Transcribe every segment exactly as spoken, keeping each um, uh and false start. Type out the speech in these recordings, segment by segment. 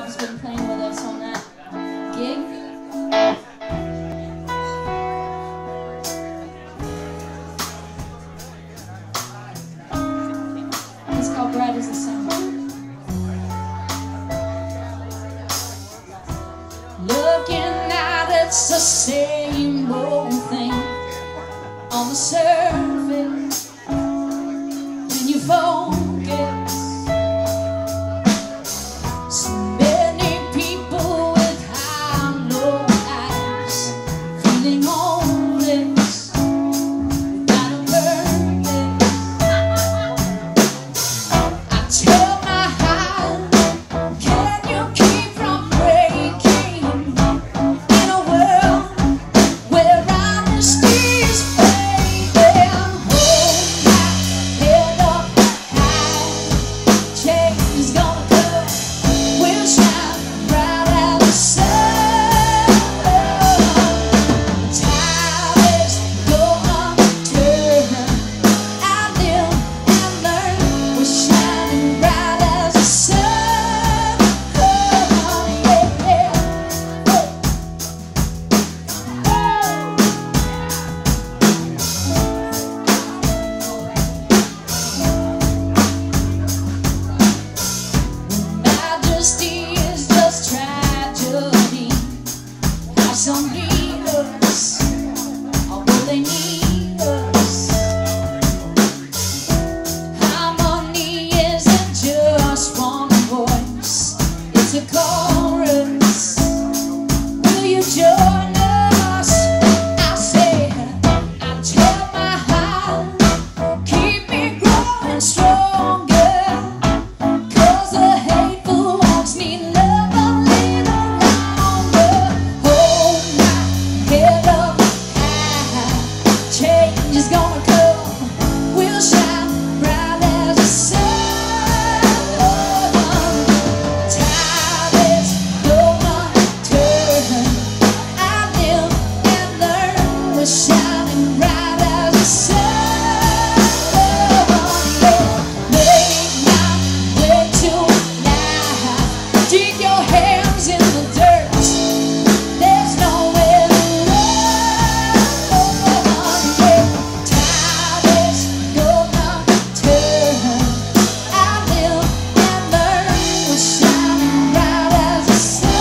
Robb's been playing with us on that gig. It's called Bright as the Sun. Looking out, it's the same old thing on the surface. When you focus, so many people with hollow eyes, feeling hopeless without a purpose. I tell my heart, can you keep from breaking in a world where honesty is fading? Hold my head up high, change is gonna come, we'll shine bright as the sun. The tide is gonna turn, I live and learn, we're shining bright as the sun. Majesty is just tragedy. How some need us, although they need us. Harmony isn't just one voice, it's a chorus. Will you join us? I say, I tell my heart, keep me growing stronger. Cause the hateful ones need love a little longer. Hold my head up high, change is gonna come, we'll shine bright as the sun. Tide is gonna turn, I live and learn, we're shining bright as the sun. Make my way to life, dig your hands in the dirt, there's nowhere to run. Tide is gonna turn, I live and learn, we're shining bright as the sun.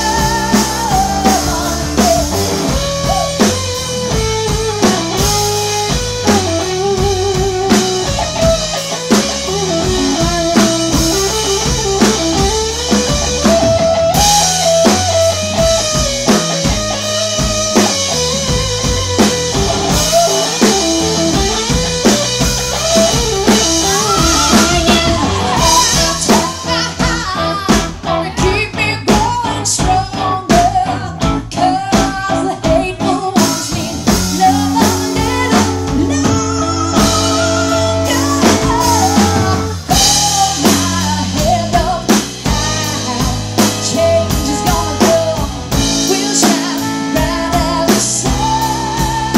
Keep me growing stronger, cause the hateful ones need love a little longer. Hold my head up high, change is gonna come, we'll shine bright as the sun.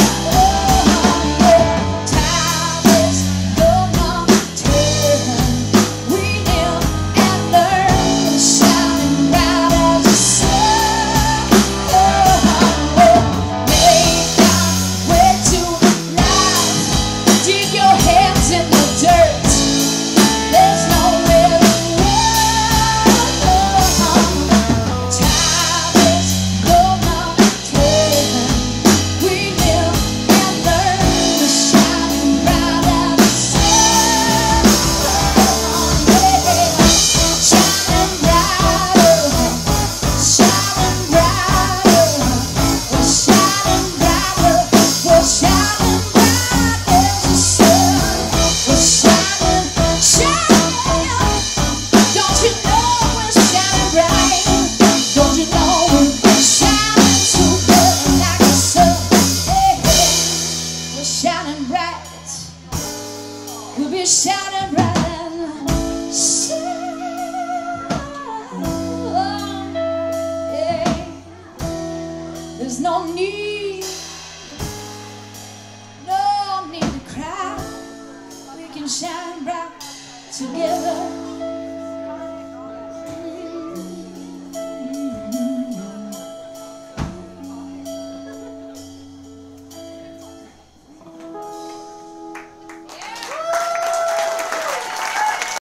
Time is gonna turn, we live and learn, we're shining bright as the sun. Make our way to life, dig your hands in the dirt, there's nowhere to run. Time is gonna turn, we live and learn, we're shining bright as the sun. Shining brighter, shining brighter, we're shining brighter, we're shining bright as the sun. We're shining, shining, don't you know we're shining bright? Don't you know we're shining so good like the sun? Hey, hey, we're shining bright, we'll be shining bright as the sun. Yeah. There's no need